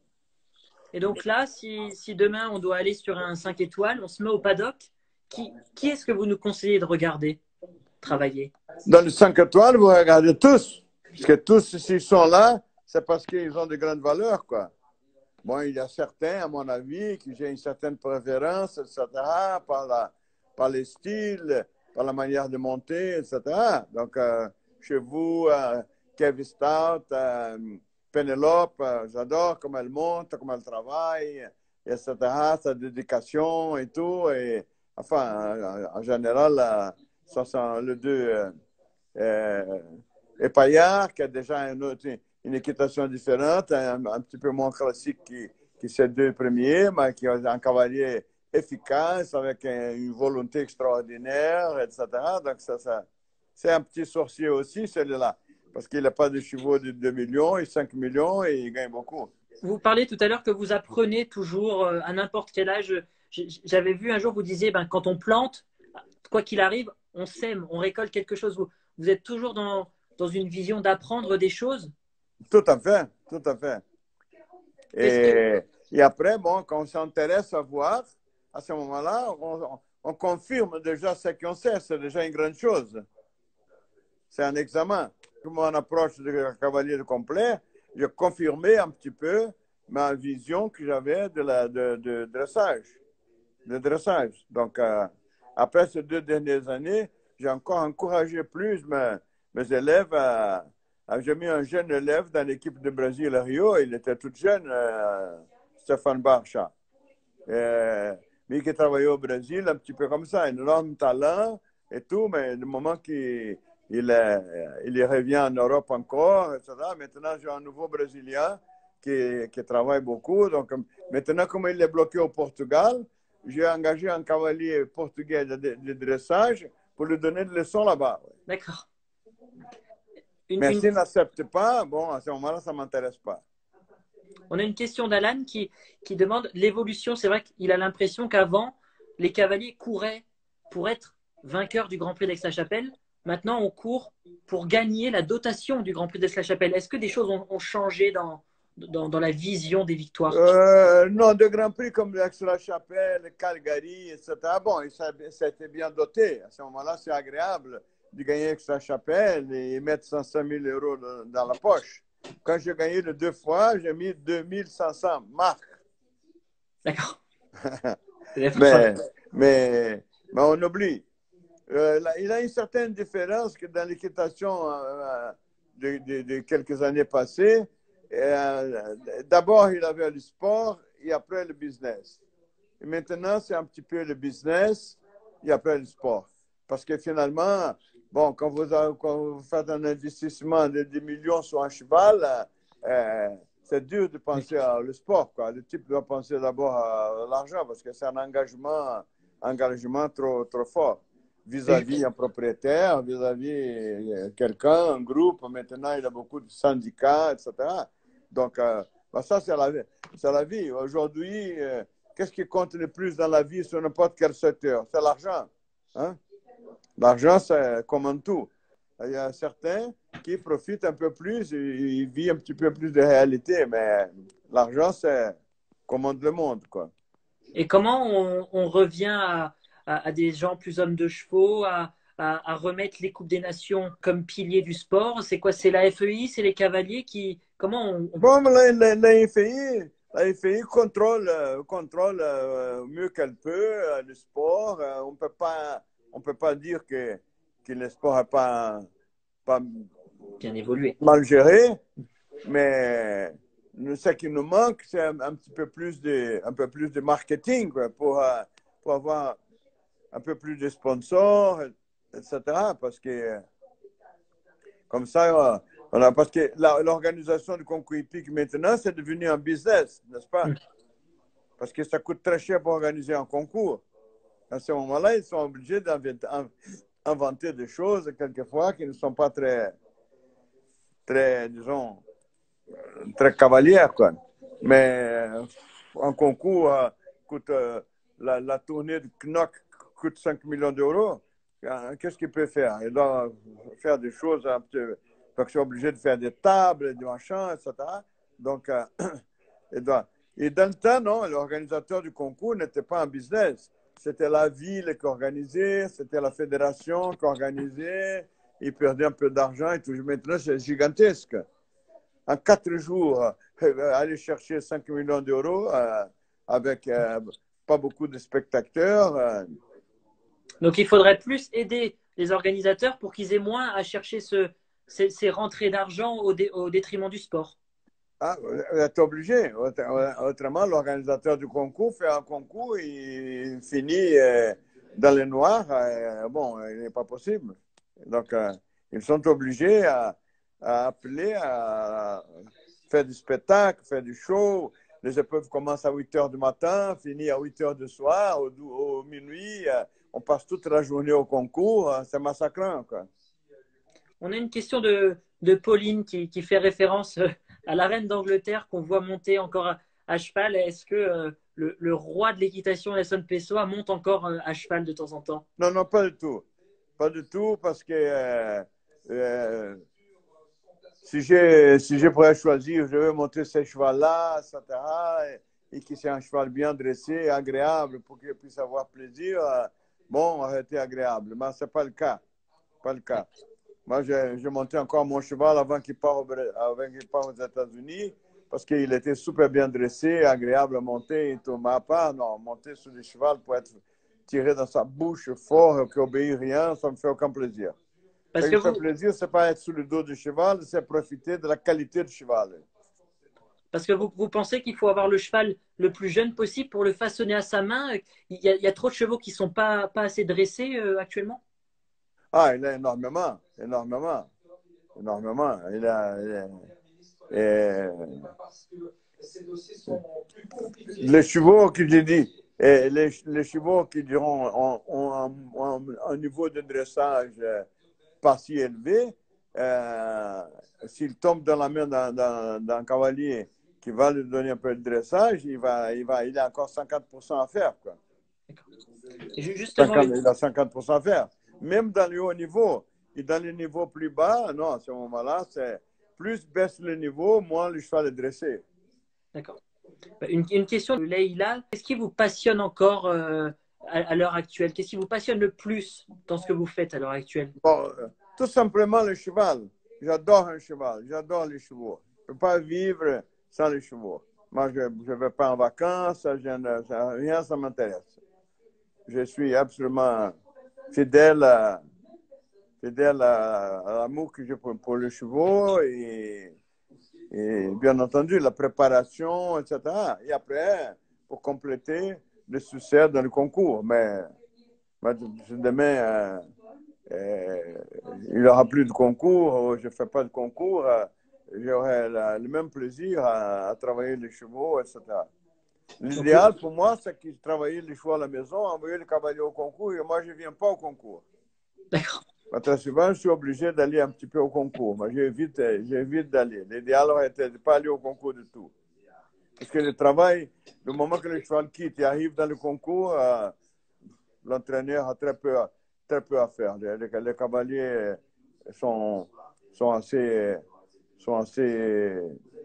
Et donc là, si, si demain on doit aller sur un cinq étoiles, on se met au paddock, qui, qui est-ce que vous nous conseillez de regarder travailler? Dans le cinq étoiles, vous regardez tous. Parce que tous, s'ils sont là, c'est parce qu'ils ont de grandes valeurs, quoi. Bon, il y a certains, à mon avis, qui ont une certaine préférence, et cetera, par, la, par les styles, par la manière de monter, et cetera. Donc, euh, chez vous, euh, Kevin Stout, euh, Penelope, euh, j'adore comment elle monte, comment elle travaille, et cetera, sa dédication et tout. Et, enfin, en, en général, euh, ça sont les deux. Euh, euh, et Paillard, qui a déjà une, autre, une équitation différente, un, un petit peu moins classique que, que ces deux premiers, mais qui a un cavalier efficace, avec une volonté extraordinaire, et cetera. Donc, ça, ça, c'est un petit sorcier aussi, celui-là, parce qu'il n'a pas de chevaux de deux millions et cinq millions et il gagne beaucoup. Vous parlez tout à l'heure que vous apprenez toujours à n'importe quel âge. J'avais vu un jour, vous disiez, ben, quand on plante, quoi qu'il arrive, on sème, on récolte quelque chose. Vous, vous êtes toujours dans, dans une vision d'apprendre des choses? Tout à fait, tout à fait. Et, que... et après, bon, quand on s'intéresse à voir, à ce moment-là, on, on confirme déjà ce qu'on sait. C'est déjà une grande chose. C'est un examen. Comme on approche du cavalier complet, j'ai confirmé un petit peu ma vision que j'avais de, la, de, de dressage. De dressage. Donc, euh, après ces deux dernières années, j'ai encore encouragé plus mes, mes élèves à, à... J'ai mis un jeune élève dans l'équipe de Brésil à Rio. Il était tout jeune, euh, Stéphane Barcha. Euh, mais qui travaillait au Brésil, un petit peu comme ça, un énorme talent et tout, mais le moment qu'il il, il revient en Europe encore, et cetera. Maintenant, j'ai un nouveau Brésilien qui, qui travaille beaucoup. Donc, maintenant, comme il est bloqué au Portugal, j'ai engagé un cavalier portugais de, de, de dressage pour lui donner des leçons là-bas. D'accord. Mais une... s'il n'accepte pas, bon, à ce moment-là, ça ne m'intéresse pas. On a une question d'Alan qui, qui demande l'évolution. C'est vrai qu'il a l'impression qu'avant, les cavaliers couraient pour être vainqueurs du Grand Prix d'Aix-la-Chapelle. Maintenant, on court pour gagner la dotation du Grand Prix d'Aix-la-Chapelle. Est-ce que des choses ont, ont changé dans, dans, dans la vision des victoires? euh, Non, de Grand Prix comme Aix-la-Chapelle, Calgary, et cetera. Bon, ça, ça a été bien doté. À ce moment-là, c'est agréable de gagner Aix-la-Chapelle et mettre cent cinq mille euros dans la poche. Quand j'ai gagné les deux fois, j'ai mis deux mille cinq cents marques. D'accord. mais, mais, mais on oublie. Euh, là, il y a une certaine différence que dans l'équitation euh, de, de, de quelques années passées. Euh, D'abord, il avait le sport et après le business. Et maintenant, c'est un petit peu le business et après le sport. Parce que finalement, bon, quand vous, avez, quand vous faites un investissement de dix millions sur un cheval, euh, c'est dur de penser à le sport, quoi. Le type doit penser d'abord à l'argent parce que c'est un engagement, engagement trop, trop fort vis-à-vis un propriétaire, vis-à-vis quelqu'un, un groupe. Maintenant, il y a beaucoup de syndicats, et cetera. Donc, euh, ben ça, c'est la, c'est la vie. Aujourd'hui, euh, qu'est-ce qui compte le plus dans la vie sur n'importe quel secteur? C'est l'argent. Hein? L'argent, c'est comme tout. Il y a certains qui profitent un peu plus, ils vivent un petit peu plus de réalité, mais l'argent, c'est commande le monde, quoi. Et comment on, on revient à, à, à des gens plus hommes de chevaux, à, à, à remettre les Coupes des Nations comme pilier du sport? C'est quoi? C'est la F E I, c'est les cavaliers qui... Comment on... on... Bon, la, la, la F E I, la F E I contrôle, contrôle euh, mieux qu'elle peut euh, le sport. Euh, on peut pas, on peut pas dire que que le sport n'a pas, pas Bien évolué. mal géré. Mais ce qui nous manque, c'est un, un petit peu plus de, un peu plus de marketing quoi, pour, euh, pour avoir un peu plus de sponsors, et cetera. Parce que comme ça, on a, parce que l'organisation du concours hippique maintenant, c'est devenu un business, n'est-ce pas? Mm. Parce que ça coûte très cher pour organiser un concours. À ce moment-là, ils sont obligés d'inventer des choses, quelquefois, qui ne sont pas très, très disons, très cavalières, quoi. Mais un concours euh, coûte, euh, la, la tournée de Knock coûte cinq millions d'euros. Qu'est-ce qu'il peut faire? Il doit faire des choses un peu. Donc, ils sont obligés de faire des tables, des machins, et cetera. Donc, euh, il doit. Et dans le temps, non, l'organisateur du concours n'était pas un business. C'était la ville qui organisait, c'était la fédération qui organisait. Ils perdaient un peu d'argent et tout. Maintenant, c'est gigantesque. En quatre jours, euh, aller chercher cinq millions d'euros euh, avec euh, pas beaucoup de spectateurs. Euh. Donc, il faudrait plus aider les organisateurs pour qu'ils aient moins à chercher ce, ces, ces rentrées d'argent au, dé, au détriment du sport. Ah, vous êtes obligé. Autrement, l'organisateur du concours fait un concours et il finit euh, dans le noir. Euh, bon, il n'est pas possible. Donc, euh, ils sont obligés à, à appeler, à faire du spectacle, faire du show. Les épreuves commencent à huit heures du matin, finissent à huit heures du soir, au, au minuit. Euh, on passe toute la journée au concours. C'est massacrant, quoi. On a une question de, de Pauline qui, qui fait référence à la reine d'Angleterre qu'on voit monter encore à, à cheval. Est-ce que euh, le, le roi de l'équitation, Nelson Pessoa, monte encore euh, à cheval de temps en temps? Non, non, pas du tout. Pas du tout, parce que euh, euh, si j'ai si je pourrais choisir, je vais monter ce cheval-là, et cetera. Et, et que c'est un cheval bien dressé, agréable, pour qu'il puisse avoir plaisir. Euh, bon, ça aurait été agréable. Mais ce n'est pas le cas. Pas le cas. Moi, j'ai monté encore mon cheval avant qu'il parte, avant qu'il parte aux États-Unis, parce qu'il était super bien dressé, agréable à monter et tout. Mais à part, non, monter sur le cheval pour être tiré dans sa bouche fort, qui obéit rien, ça ne me fait aucun plaisir. Parce Ce qui que me fait vous, plaisir, ce n'est pas être sous le dos du cheval, c'est profiter de la qualité du cheval. parce que vous, vous pensez qu'il faut avoir le cheval le plus jeune possible pour le façonner à sa main. Il y a, il y a trop de chevaux qui ne sont pas, pas assez dressés euh, actuellement? Ah, il a énormément, énormément, énormément. Il a, il a, et, les chevaux que j'ai dit, et les, les chevaux qui diront ont, ont un, un, un niveau de dressage pas si élevé, euh, s'il tombe dans la main d'un cavalier qui va lui donner un peu de dressage, il, va, il, va, il a encore cinquante pour cent à faire. Quoi. Et justement, cinquante, il a cinquante pour cent à faire. Même dans le haut niveau et dans les niveaux plus bas, non, à ce moment-là, c'est plus baisse le niveau, moins le cheval est dressé. d'accord. Une, une question de Leïla. Qu'est-ce qui vous passionne encore euh, à, à l'heure actuelle? Qu'est-ce qui vous passionne le plus dans ce que vous faites à l'heure actuelle? Bon, euh, tout simplement le cheval. J'adore un cheval, j'adore les chevaux. Je ne peux pas vivre sans les chevaux. Moi, je ne vais pas en vacances, ça, je, ça, rien, ça m'intéresse. Je suis absolument fidèle à, fidèle à, à l'amour que j'ai pour, pour les chevaux et, et bien entendu la préparation, et cetera. Et après, pour compléter, le succès dans le concours. Mais, mais demain, euh, euh, il n'y aura plus de concours, je ne fais pas de concours, euh, j'aurai la, le même plaisir à, à travailler les chevaux, et cetera. L'idéal pour moi, c'est que je travaille les chevaux à la maison, envoyer le cavalier au concours, et moi, je ne viens pas au concours. D'accord. Très souvent, je suis obligé d'aller un petit peu au concours, mais j'évite, j'évite d'aller. L'idéal aurait été de ne pas aller au concours du tout. Parce que le travail, le moment que le cheval quitte et arrive dans le concours, euh, l'entraîneur a très peu, très peu à faire. Les, les, les cavaliers sont, sont assez, sont assez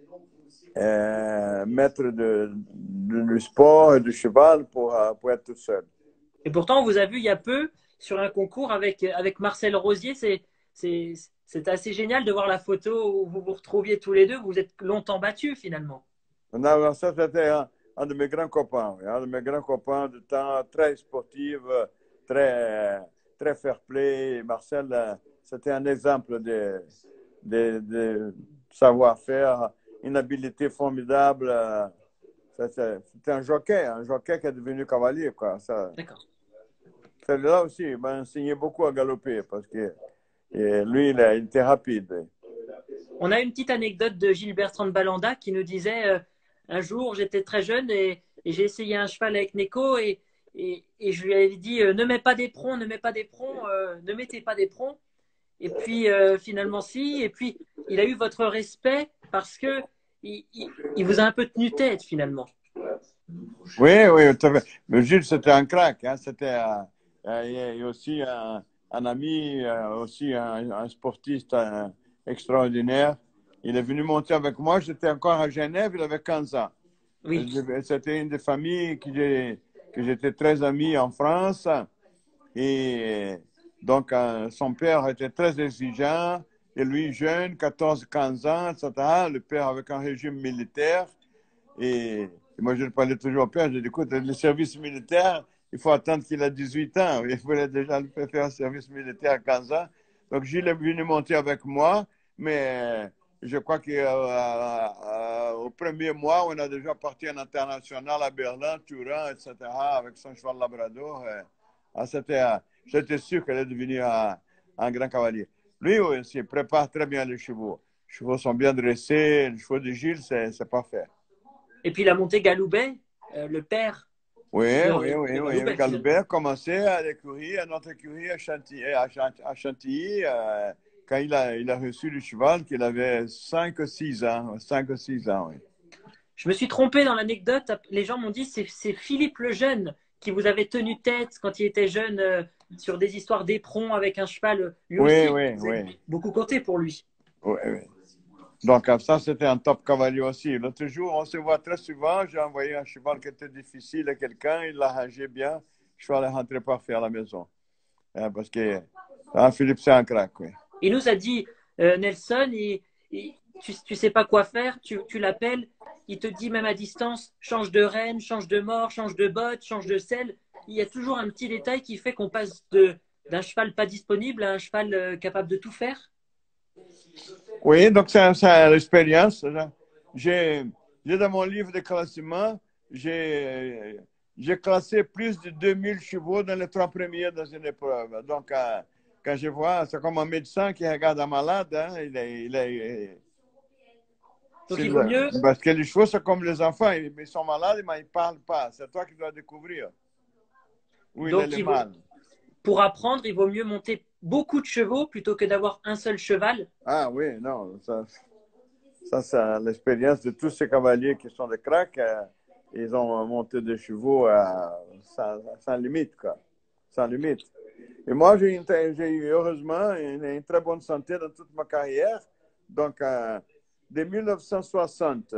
euh, maîtres de, de, du sport et du cheval pour, pour être tout seul. Et pourtant, on vous a vu il y a peu sur un concours avec, avec Marcel Rosier. C'est, c'est, c'est assez génial de voir la photo où vous vous retrouviez tous les deux. Vous êtes longtemps battus finalement. Non, ça, c'était un, un de mes grands copains. Un de mes grands copains de temps très sportif, très, très fair-play. Marcel, euh, c'était un exemple de, de, de savoir-faire, une habileté formidable. euh, ça, c'est- C'était un jockey, un jockey qui est devenu cavalier, quoi. Ça, D'accord. celui-là aussi, il m'a enseigné beaucoup à galoper parce que et lui, il, a- il était rapide. On a une petite anecdote de Gilles-Bertrand de Balanda qui nous disait euh, un jour, j'étais très jeune et, et j'ai essayé un cheval avec Neko et, et, et je lui avais dit euh, ne mets pas d'éperon, ne mets pas d'éperon, euh, ne mettez pas d'éperon. Et puis euh, finalement si. Et puis il a eu votre respect parce que il, il, il vous a un peu tenu tête finalement. Oui, oui, tout à fait. Mais Gilles, c'était un crack. Hein. C'était euh, euh, il y a aussi un, un ami, euh, aussi un, un sportiste euh, extraordinaire. Il est venu monter avec moi. J'étais encore à Genève, il avait quinze ans. Oui. C'était une des familles qui j'ai- que j'étais très ami en France. Et donc, euh, son père était très exigeant. Et lui, jeune, quatorze quinze ans, et cetera. Le père avec un régime militaire. Et, et moi, je le parlais toujours au père. Je dis, écoute, le service militaire, il faut attendre qu'il a dix-huit ans. Il fallait déjà lui faire un service militaire à quinze ans. Donc, Gilles est venu monter avec moi. Mais je crois qu'au euh, euh, premier mois, on a déjà parti en international à Berlin, Turin, et cetera, avec son cheval Labrador. Et, ah, c'était, euh, j'étais sûr qu'elle est devenue un, un grand cavalier. Lui aussi, il prépare très bien les chevaux. Les chevaux sont bien dressés. Les chevaux de Gilles, c'est, c'est parfait. Et puis la montée Galoubet, euh, le père Oui, de, oui, oui, de oui. Galoubet finalement. Galoubert commençait à l'écurie, à notre écurie à Chantilly, à Chant- à Chantilly euh, quand il a, il a reçu le cheval, qu'il avait cinq ou six ans. cinq ou six ans, oui. Je me suis trompé dans l'anecdote. Les gens m'ont dit c'est c'est Philippe le Jeune qui vous avait tenu tête quand il était jeune euh, sur des histoires d'éperon avec un cheval. Lui Oui, aussi, oui, vous avez oui. beaucoup compté pour lui. Oui, oui. Donc, ça, c'était un top cavalier aussi. L'autre jour, on se voit très souvent. J'ai envoyé un cheval qui était difficile à quelqu'un. Il l'a rangé bien. Le cheval est rentré parfait à la maison. Hein, parce que ah, Philippe, c'est un crack, oui. Il nous a dit euh, Nelson, il, il- tu, tu sais pas quoi faire, tu, tu l'appelles, il te dit même à distance change de renne, change de mort, change de botte, change de selle. Il y a toujours un petit détail qui fait qu'on passe de d'un cheval pas disponible à un cheval euh, capable de tout faire. Oui, donc c'est c'est l'expérience. J'ai j'ai dans mon livre de classement, j'ai j'ai classé plus de deux mille chevaux dans les trois premiers dans une épreuve. Donc, euh, quand je vois, c'est comme un médecin qui regarde un malade, hein, il est, il est, Donc c'est il vaut le- mieux. parce que les chevaux, c'est comme les enfants, ils, ils sont malades, mais ils ne parlent pas. C'est toi qui dois découvrir où il est Donc le il vaut, mal. pour apprendre, il vaut mieux monter beaucoup de chevaux plutôt que d'avoir un seul cheval. Ah oui, non, ça, ça c'est l'expérience de tous ces cavaliers qui sont des cracks. euh, ils ont monté des chevaux euh, sans, sans limite, quoi. Sans limite. Et moi, j'ai une- j'ai eu heureusement une, une très bonne santé dans toute ma carrière. Donc, euh, de mille neuf cent soixante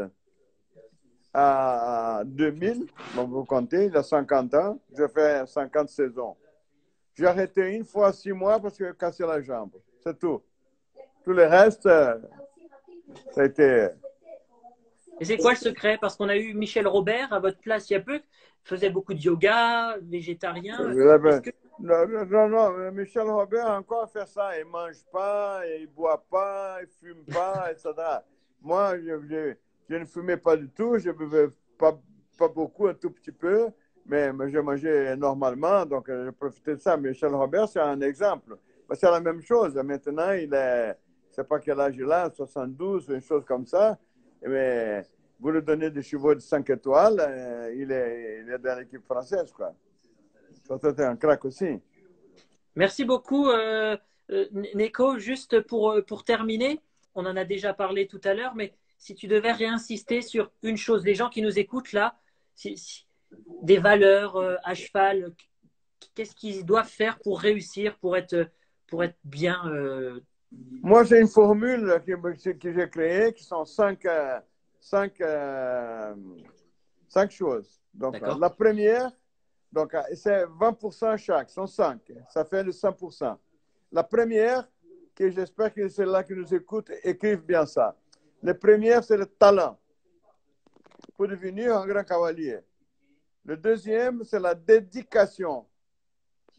à deux mille, bon, vous comptez, il y a cinquante ans, j'ai fait cinquante saisons. J'ai arrêté une fois six mois parce que j'ai cassé la jambe. C'est tout. Tout le reste, euh, ça a été. Et c'est quoi le secret? Parce qu'on a eu Michel Robert à votre place il y a peu, il faisait beaucoup de yoga, végétarien. Est-ce que Non, non, non, Michel Robert a encore fait ça. Il ne mange pas, il ne boit pas, il ne fume pas, et cetera. Moi, je, je, je ne fumais pas du tout, je ne buvais pas, pas beaucoup, un tout petit peu, mais, mais je mangeais normalement, donc euh, je profitais de ça. Michel Robert, c'est un exemple. C'est la même chose. Maintenant, il est, je ne sais pas quel âge il a, soixante-douze, une chose comme ça. Mais vous lui donnez des chevaux de cinq étoiles, euh, il, est, il est dans l'équipe française, quoi. Ça, c'était un crack aussi. Merci beaucoup, euh, euh, Neko. Juste pour, euh, pour terminer, on en a déjà parlé tout à l'heure, mais si tu devais réinsister sur une chose, les gens qui nous écoutent là, si, si, des valeurs euh, à cheval, qu'est-ce qu'ils doivent faire pour réussir, pour être, pour être bien euh... Moi, j'ai une formule que, que j'ai créée qui sont cinq, euh, cinq, euh, cinq choses. Donc, D'accord. la première, donc, c'est vingt pour cent chaque, sont cinq. Ça fait le cent pour cent. La première, que j'espère que ceux-là qui nous écoutent écrivent bien ça. La première, c'est le talent pour devenir un grand cavalier. Le deuxième, c'est la dédication.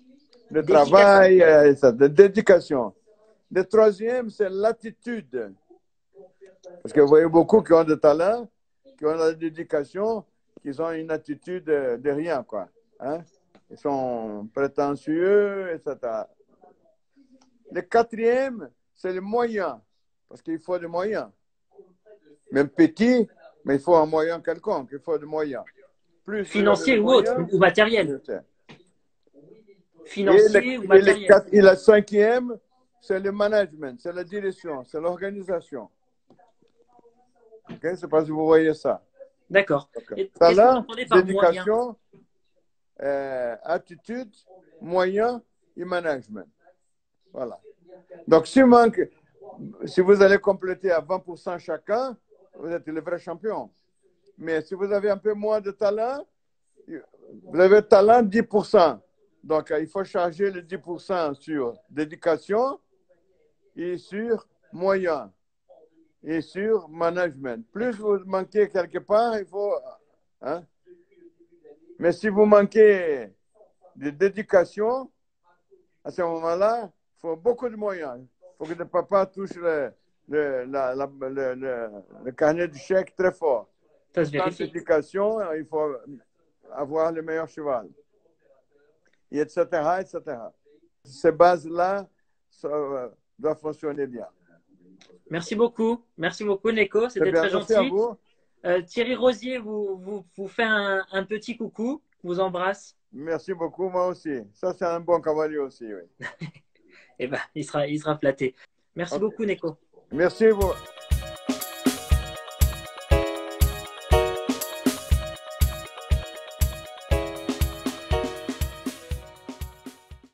de travail, euh, ça, de dédication. Le troisième, c'est l'attitude. Parce que vous voyez beaucoup qui ont de talent, qui ont de la dédication, qui ont une attitude de, de rien, quoi. Hein? Ils sont prétentieux, et cetera. Le quatrième, c'est le moyen. Parce qu'il faut des moyens. Même petit, mais il faut un moyen quelconque. Il faut des moyens. Plus financier ou autre, ou matériel. Financier et ou le, matériel. Et, le quatre, et la cinquième, c'est le management, c'est la direction, c'est l'organisation. Ok, je ne sais pas si vous voyez ça. D'accord. Talent, dédication, euh, attitude, moyen et management. Voilà. Donc, si, manque, si vous allez compléter à vingt pour cent chacun, vous êtes le vrai champion. Mais si vous avez un peu moins de talent, vous avez talent dix pour cent. Donc, il faut charger le dix pour cent sur dédication et sur moyen et sur management. Plus vous manquez quelque part, il faut... Hein? Mais si vous manquez de dédication, à ce moment-là, il faut beaucoup de moyens. Il faut que le papa touche le, le, la, la, le, le, le carnet du chèque très fort. Ça se vérifie. Sans dédication, il faut avoir le meilleur cheval. Et etc., et cetera. Ces bases-là doivent fonctionner bien. Merci beaucoup. Merci beaucoup, Neko. C'était très gentil. Merci à vous. Euh, Thierry Rosier vous, vous, vous fait un, un petit coucou, vous embrasse. Merci beaucoup, moi aussi. Ça, c'est un bon cavalier aussi, oui. Eh ben, il sera, il sera flatté. Merci okay. beaucoup, Neko. Merci. Vous.